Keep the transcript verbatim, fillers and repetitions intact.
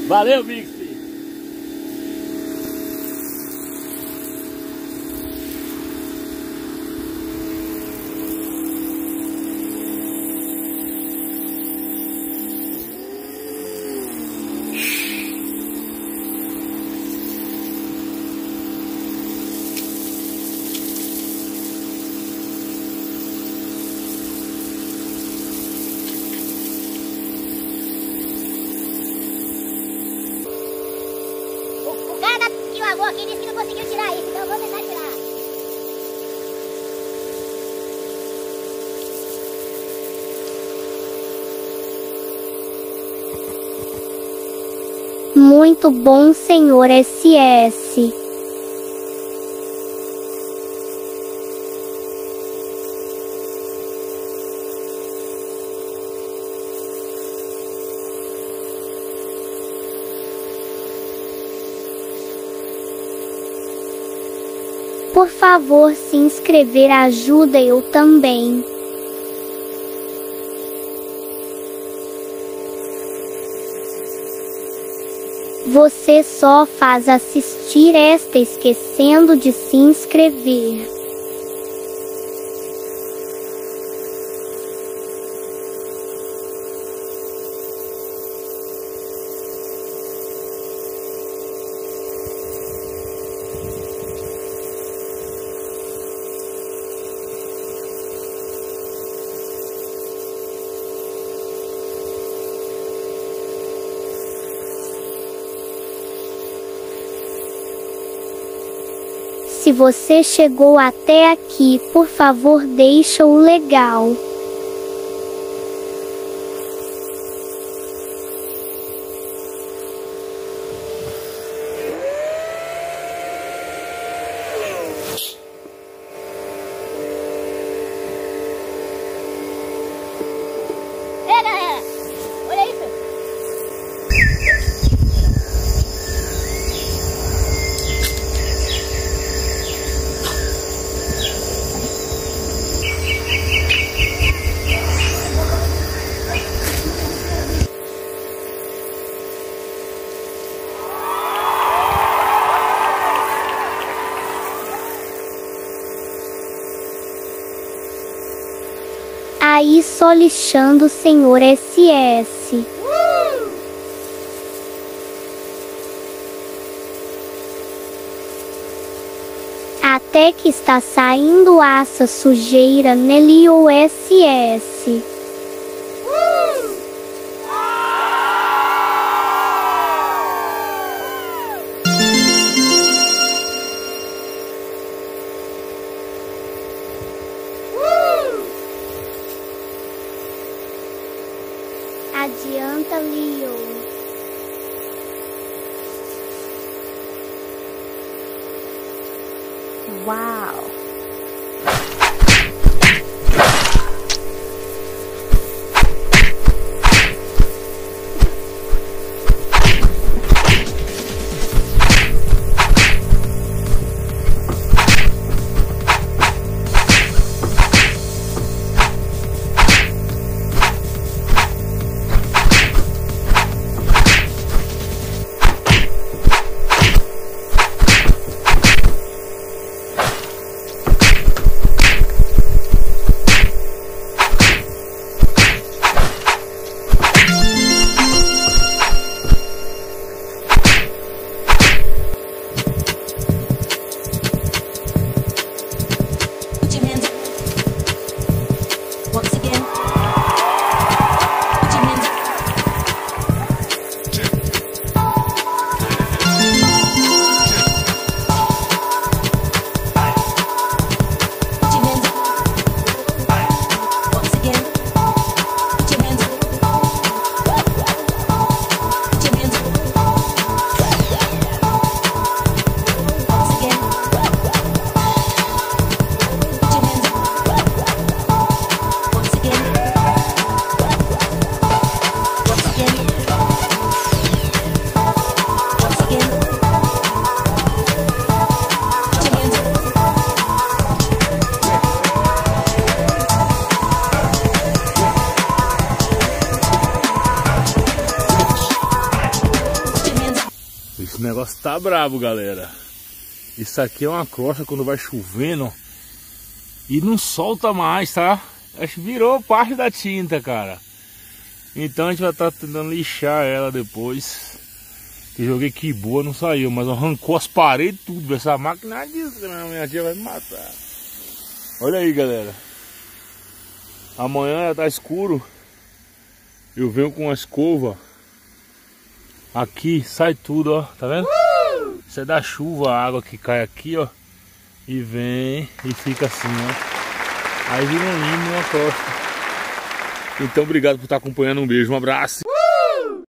Valeu, Mix. Aqui disse que não conseguiu tirar isso, então eu vou tentar tirar. Muito bom, senhor S S. Por favor, se inscrever ajuda eu também. Você só faz assistir esta esquecendo de se inscrever. Se você chegou até aqui, por favor, deixa o legal. Ei, galera, olha isso. Aí só lixando o senhor S S. Uh! Até que está saindo essa sujeira nele o S S. Adianta, Leo. Uau! negócio tá brabo, galera. Isso aqui é uma crosta quando vai chovendo e não solta mais, tá? Acho que virou parte da tinta, cara. Então a gente vai estar tá tentando lixar ela depois. Eu joguei que boa, não saiu, mas arrancou as paredes e tudo. Essa máquina é desgrama, minha tia vai me matar. Olha aí, galera. Amanhã tá escuro. Eu venho com uma escova. Aqui sai tudo, ó. Tá vendo? Uh! Isso é da chuva, a água que cai aqui, ó. E vem e fica assim, ó. Aí vira um limo e uma crosta. Então obrigado por estar acompanhando. Um beijo, um abraço.